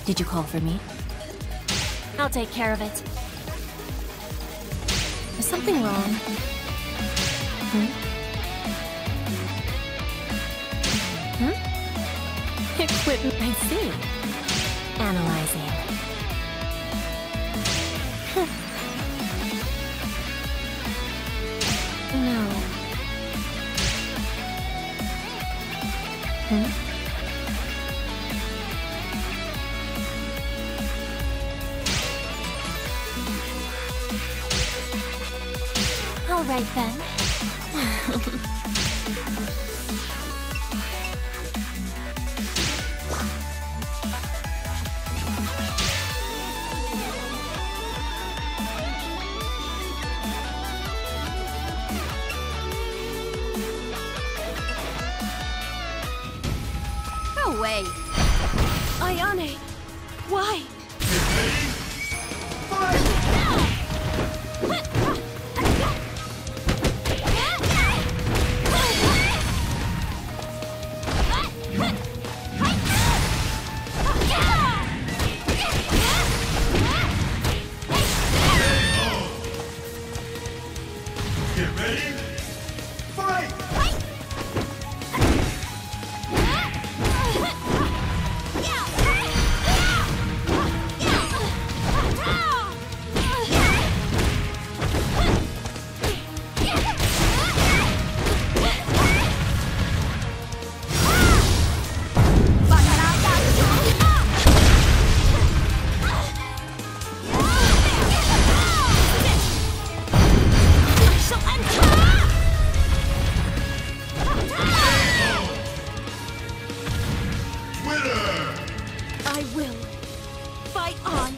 Did you call for me? I'll take care of it. Is something wrong? Equipment, I see. Analyzing. No. All right then. No way. Ayane, why? Get ready, fight! I will. Fight on.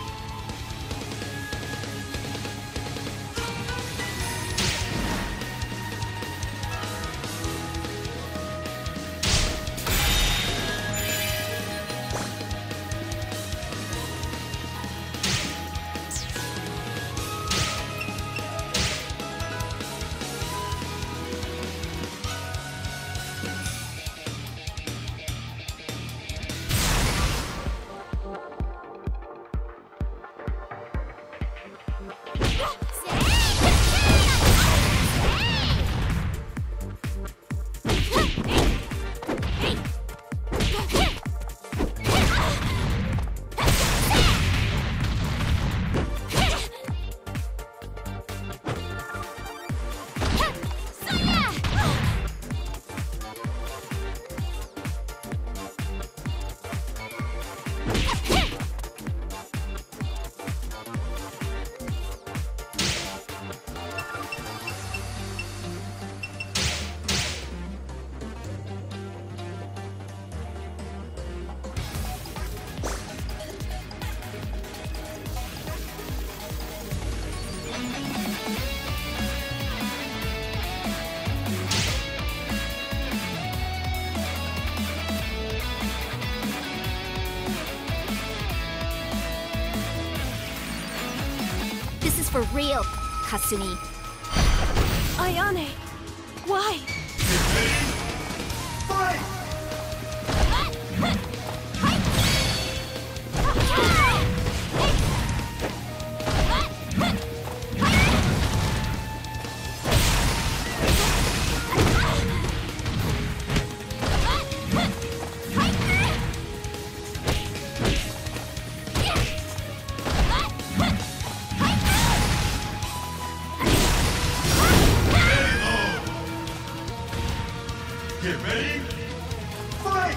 This is for real, Kasumi. Ayane, why? Get ready, fight! Get ready, fight!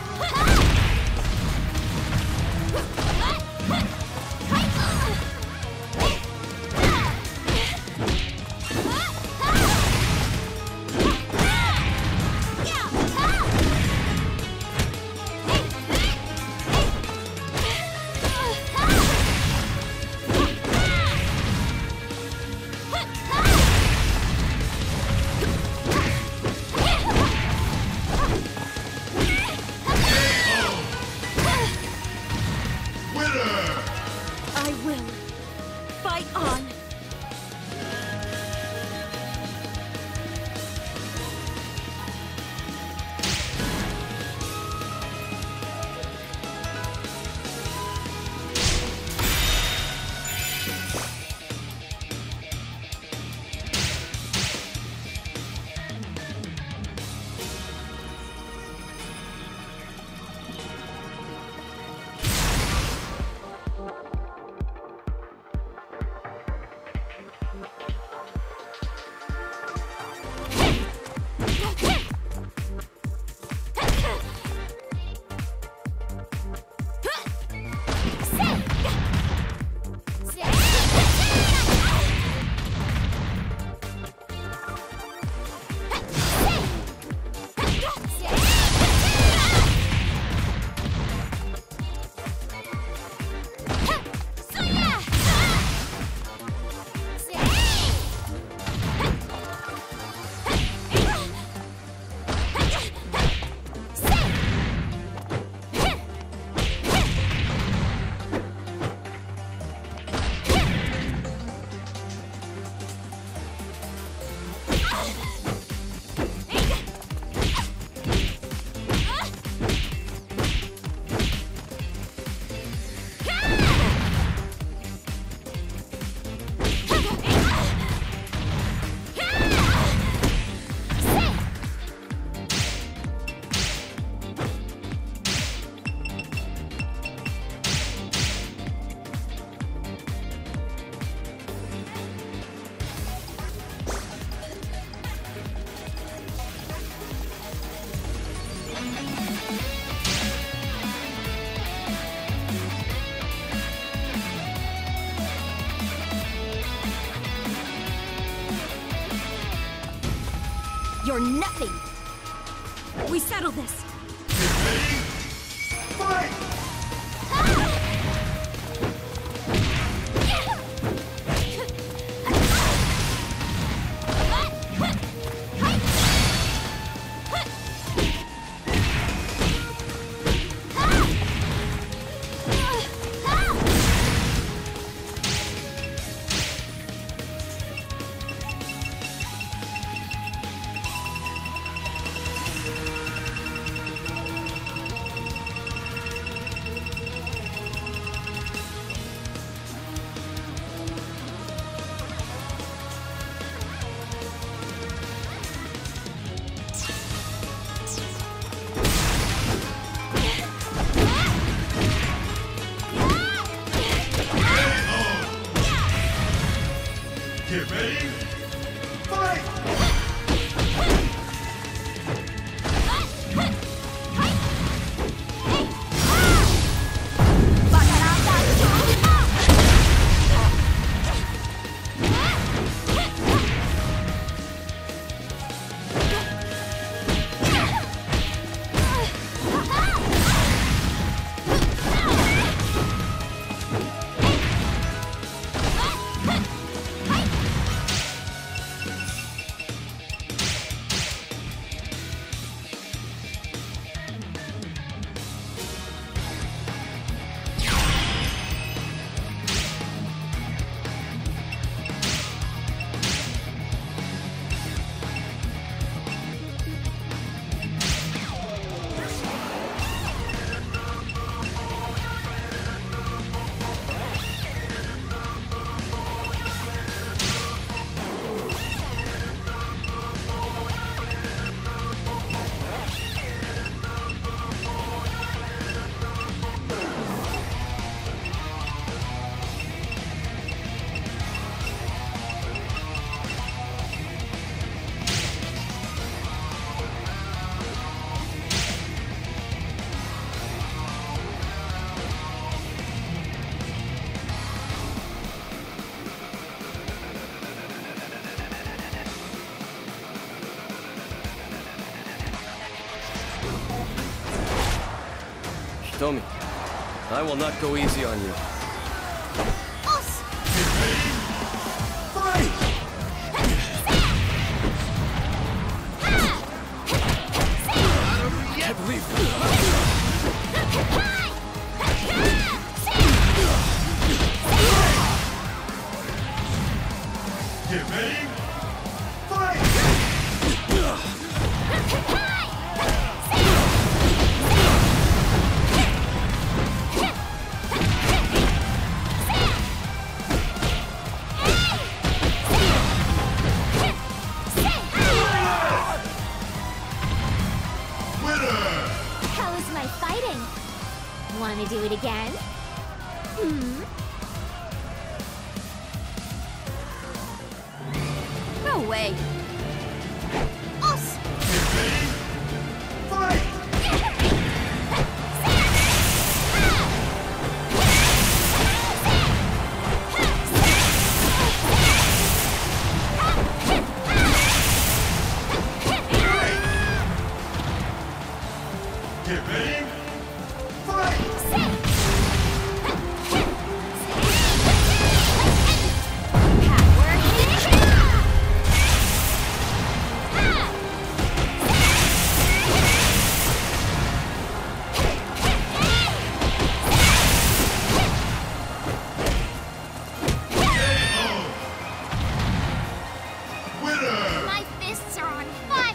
I will. Fight on. You're nothing! We settle this! Get ready! Fight! Get ready! Fight! Tommy, I will not go easy on you. I believe Get ready! Fight! How's my fighting? Wanna do it again? No way! Us! Get ready! Fight! Get ready! Fight! Winner! My fists are on fire!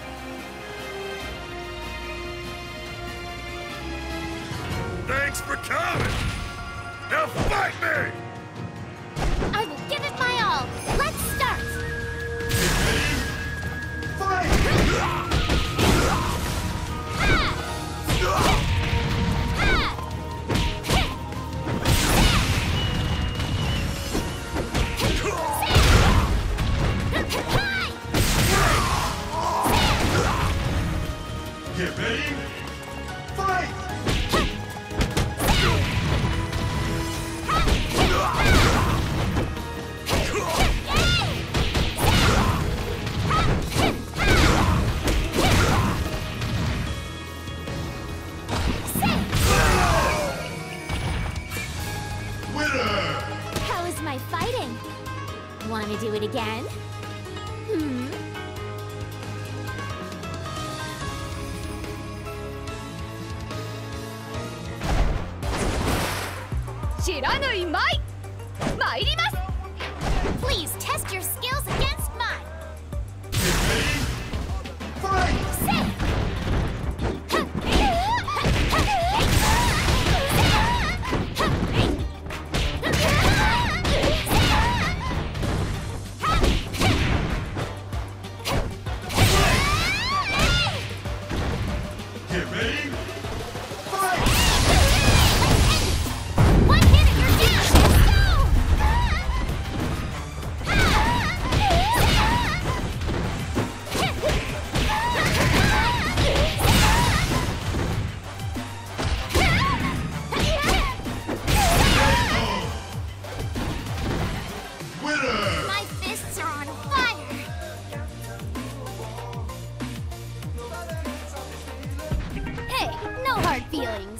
Thanks for coming! Now fight me! I will give it my all! Let's start! Get ready! Fight! Get ready! Fight! Want to do it again? Hmm? 知らぬいまい参ります Please test your skills against mine. Fight! Get ready! Fight! One hit and you're down. Let's go! Winner! My fists are on fire. Hey, no hard feelings.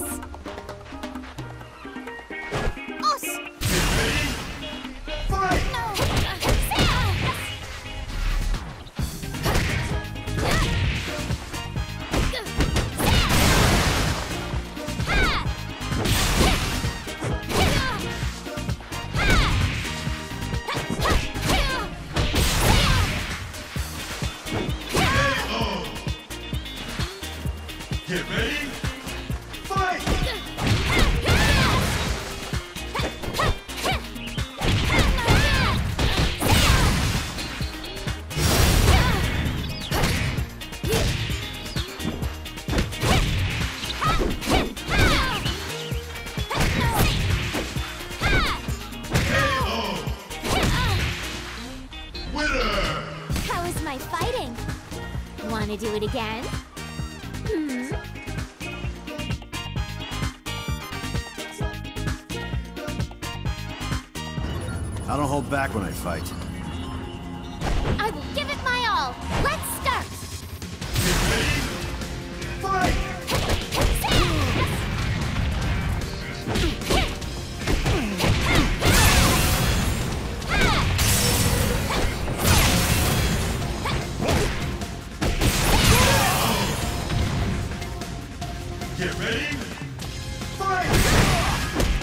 Us. Fight! No. Get ready! Fight! Winner! How is my fighting? Want to do it again? Hmm? I don't hold back when I fight. I will give it my all. Let's start. Fight! Get ready! Fight!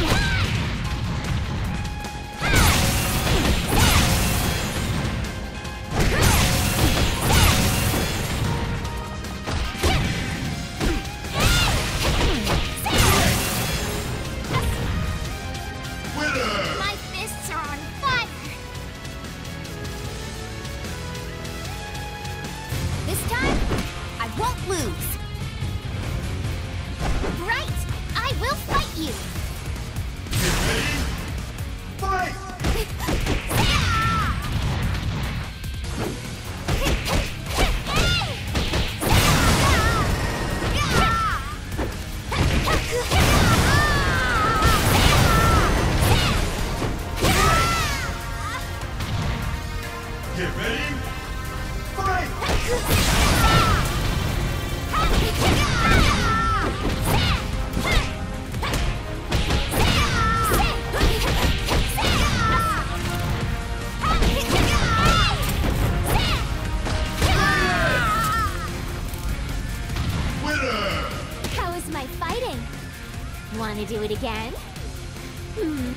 Winner! My fists are on fire. This time, I won't lose. Right, I will fight you. Fight! Get ready! Fight! Winner! How is my fighting? Want to do it again? Hmm.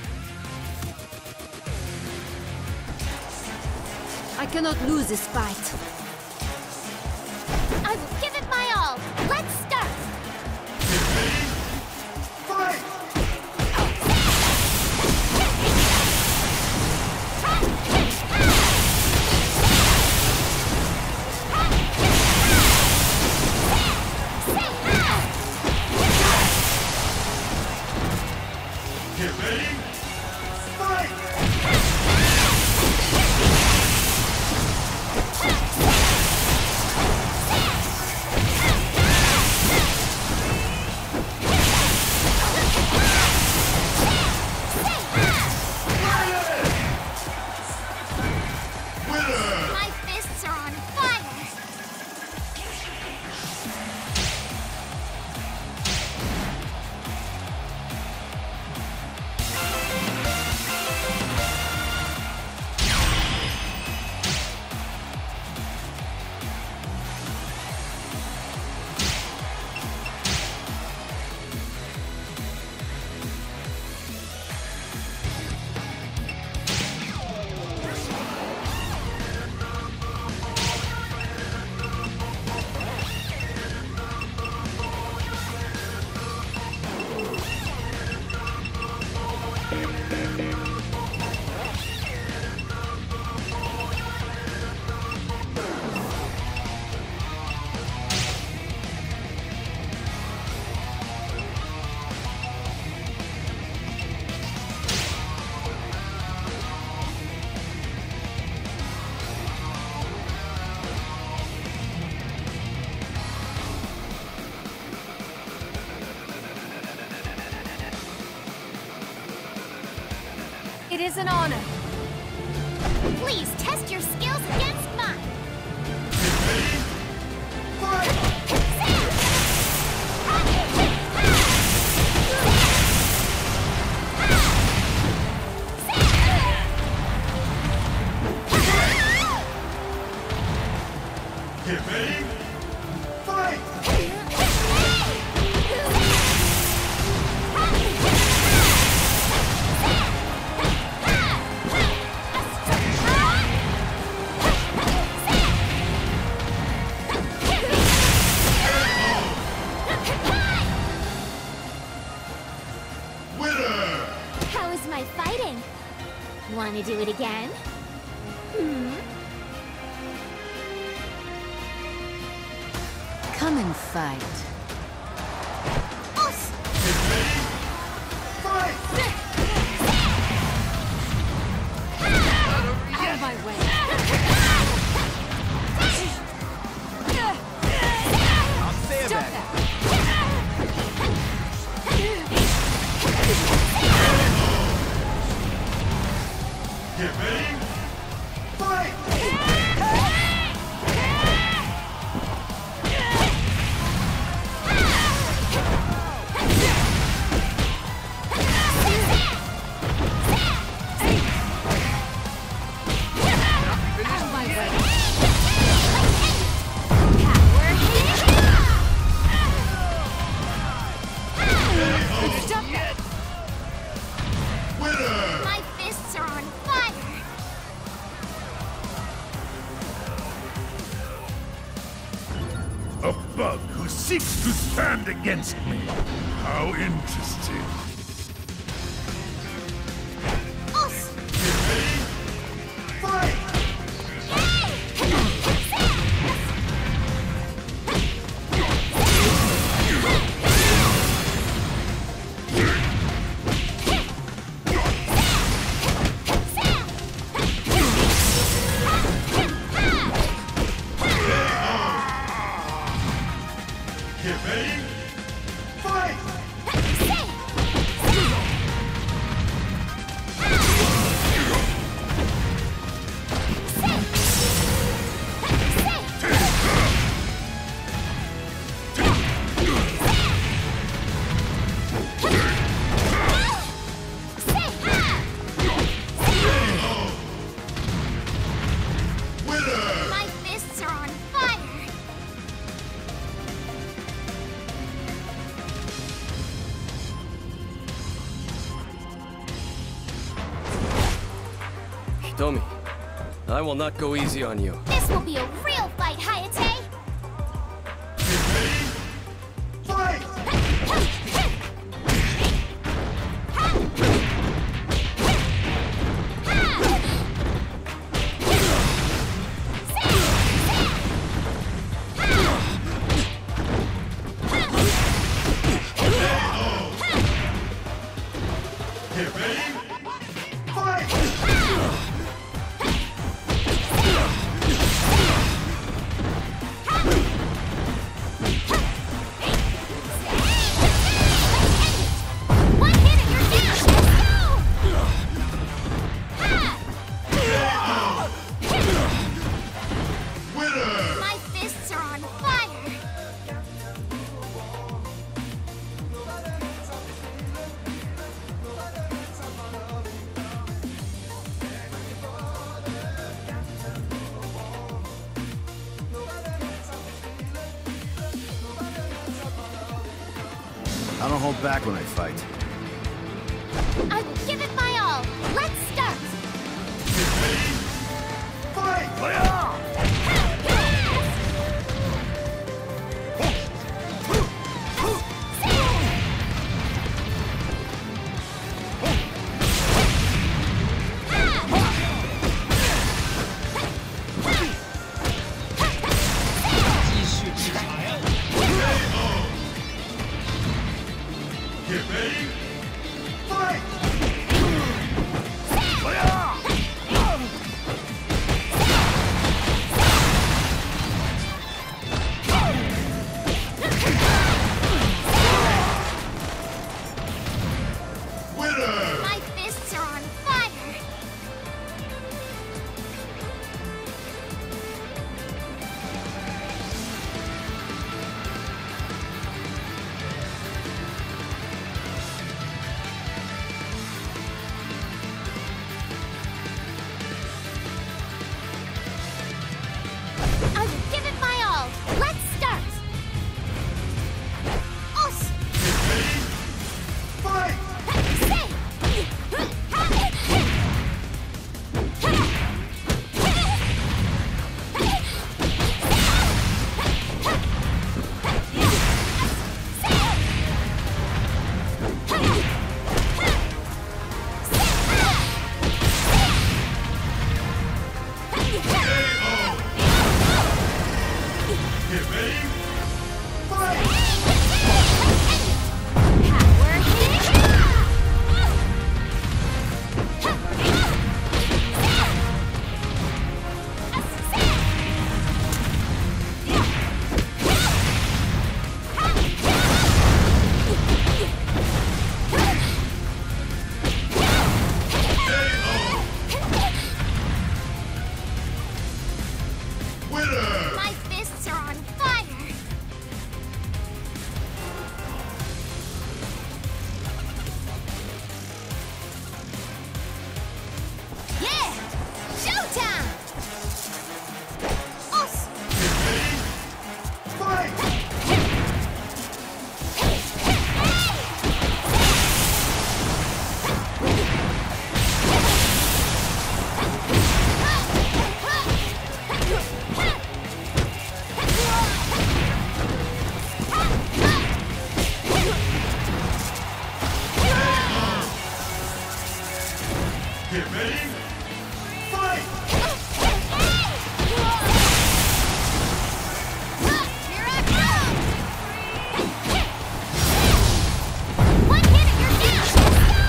I cannot lose this fight. I will give it my all. Let's start. Fight! Get ready! Fight! Winner! My fists are on fire. It is an honor. Please test your skills against mine. Get ready. Fight! Winner! How is my fighting? Want to do it again? Come and fight. Get ready. Fight! Out of my way. I'll stay Stop back. that. Get ready. Fight! Out of my way. Stop that. Winner! My fists are on fire. A bug who seeks to stand against me. How interesting. Get ready. Fight! Get ready. Fight! Winner! My fists are on fire. Hitomi, I will not go easy on you. This will be a real fight, Hayate. Get ready. Fight! Get ready. Fight! One hit and you're down. Let's go. Winner! My fists are on fire. I don't hold back when I fight. I will give it my all. Let's start. Fight! Get ready. Fight! Get ready. Fight! Here I come! One hit and you're down! Let's go!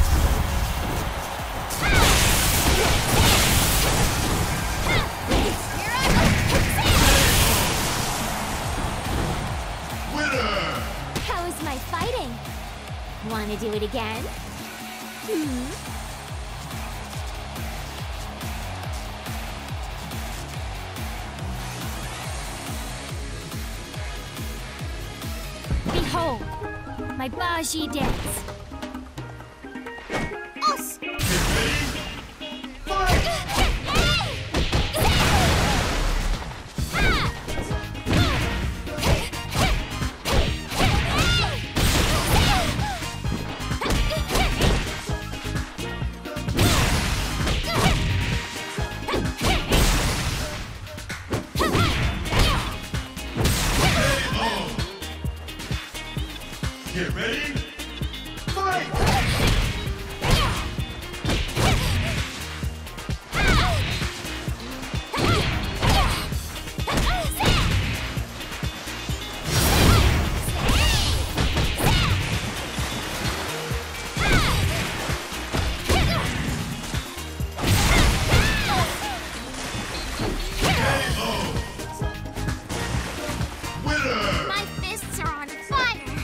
Here I go! Winner! How is my fighting? Wanna do it again? Behold, my Baji dance. Us! Get ready. Fight! Get ready. Fight! Winner! My fists are on fire!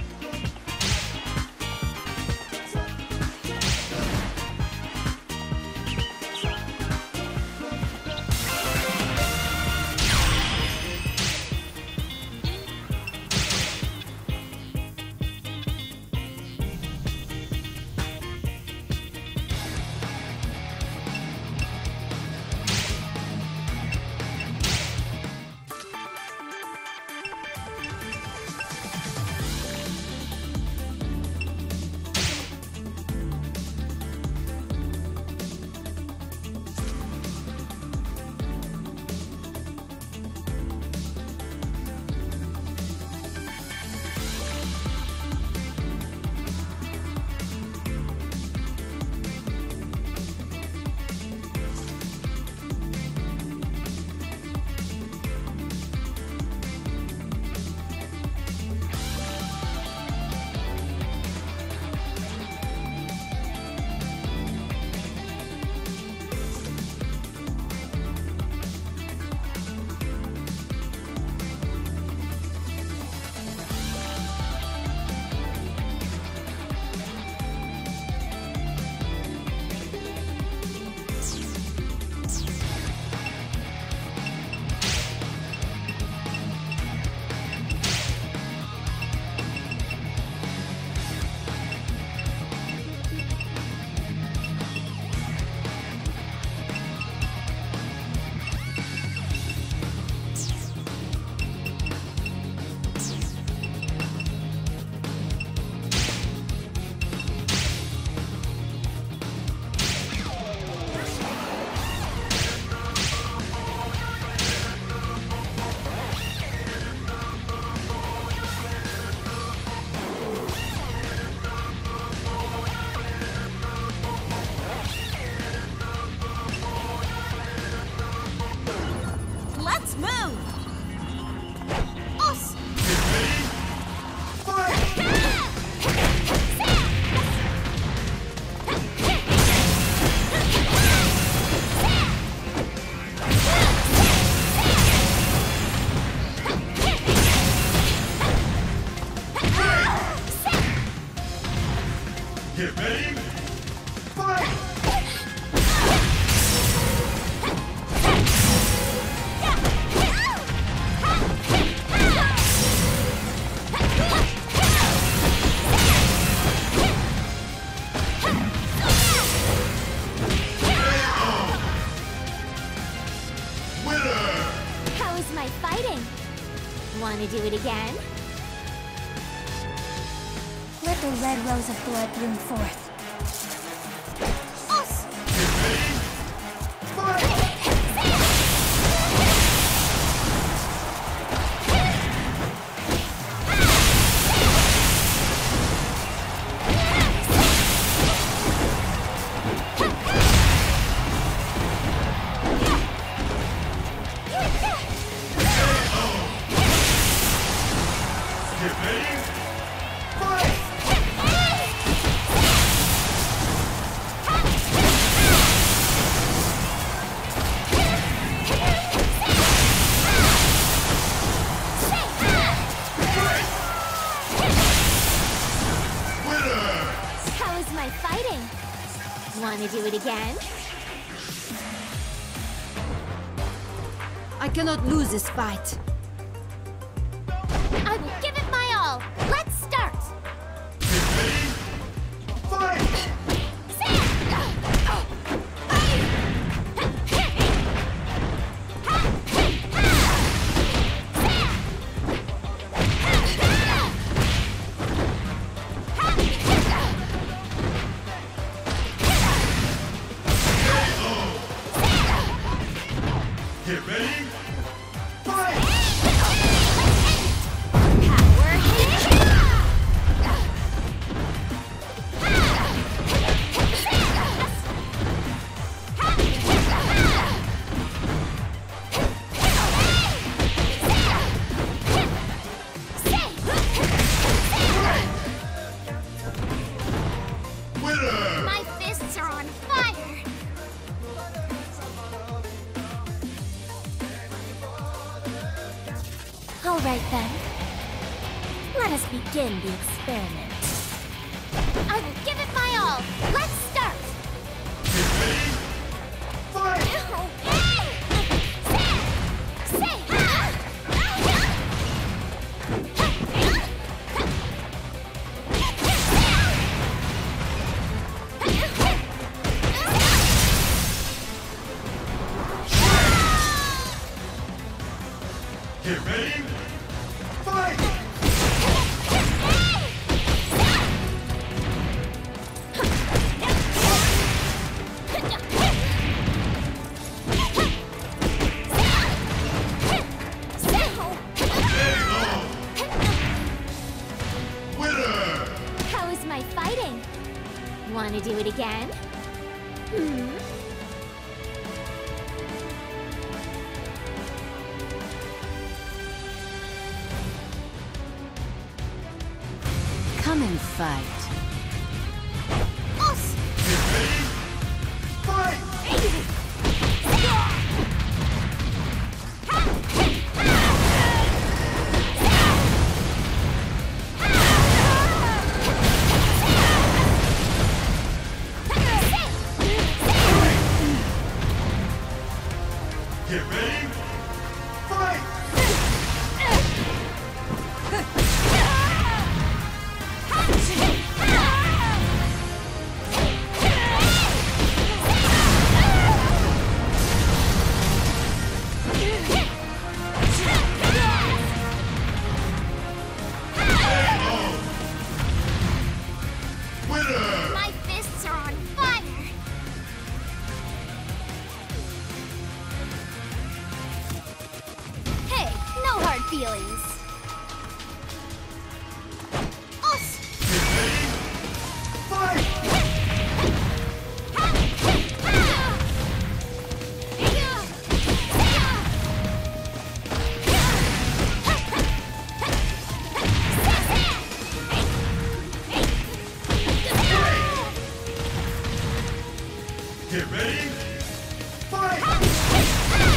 Let's move! Us! Get ready. Fight! Get ready. Fight! Winner! How is my fighting? Wanna do it again? Let the red rose of blood bloom forth. Us! Get ready. Fight! Ha! How's my fighting? Wanna do it again? I cannot lose this fight. I will give it my all. Let's start. Get ready. Power hit. Winner. My fists are on fire. All right then. Let us begin the experiment. I will give it my all. Let's start. Get ready. Fight. Get ready. Fight. Winner. How is my fighting? Wanna do it again? Come and fight. Us! Get ready. Fight. Get ready. Fight. Winner. My fists are on fire. Hey, no hard feelings. Us! Get ready. Fight. Get ready. Fight.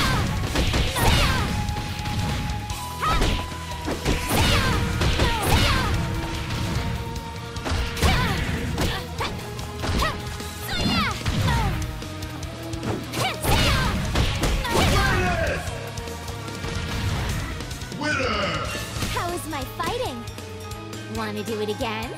Winner. How is my fighting? Wanna do it again?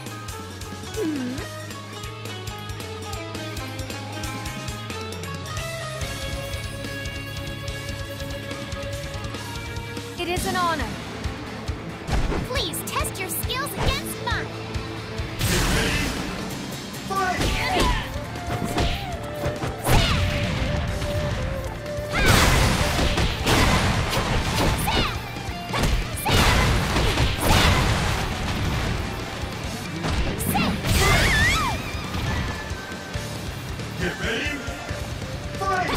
It is an honor. Please test your skills against mine. Get ready. Fight. Get ready. Fight.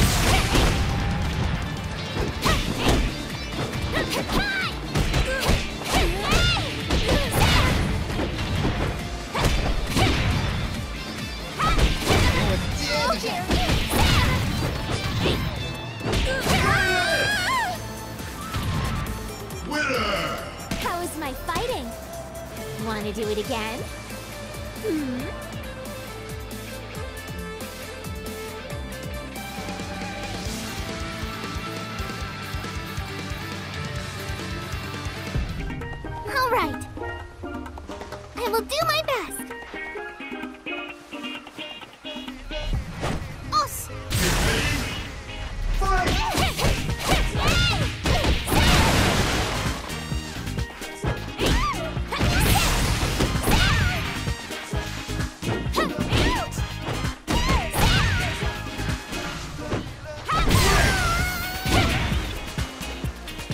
Winner. How is my fighting? Wanna do it again?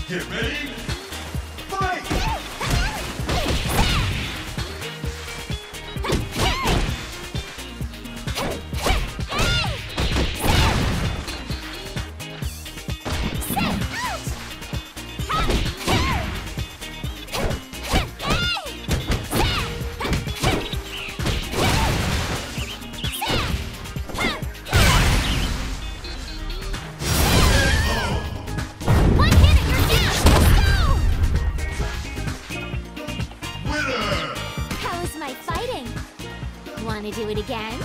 Get ready! Fight! Want to do it again?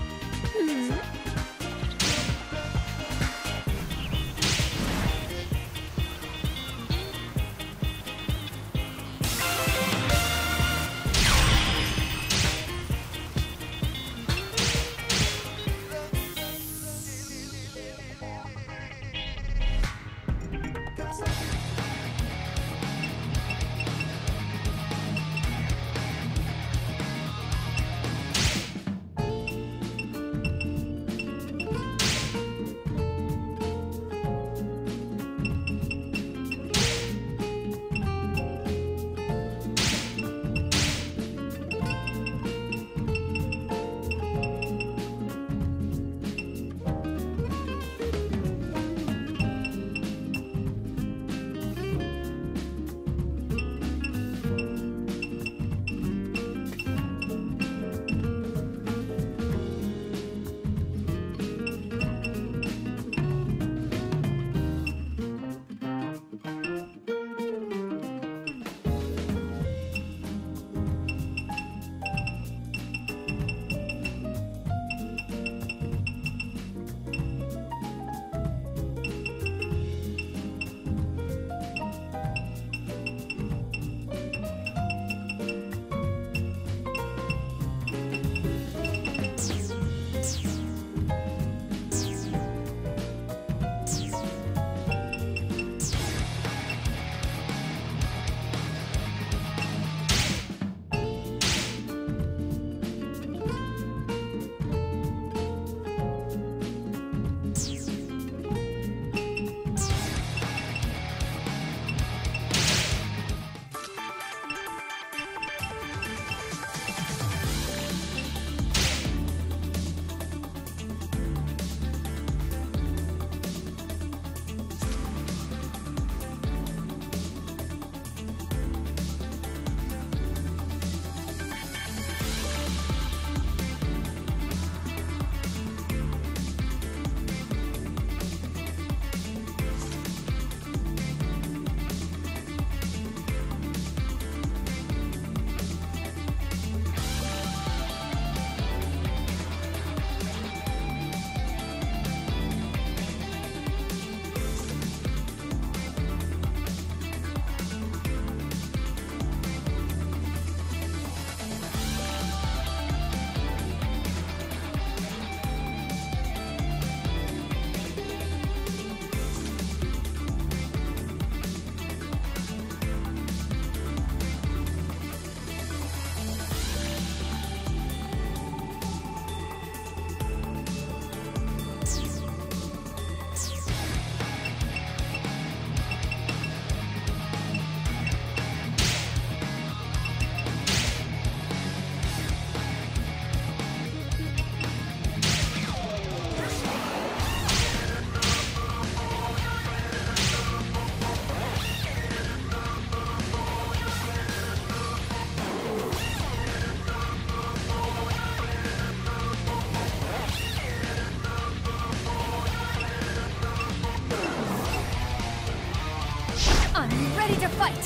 I'm ready to fight!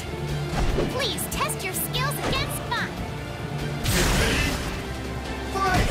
Please test your skills against mine! Get ready! Fight!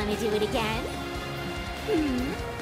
Wanna do it again? Hmm?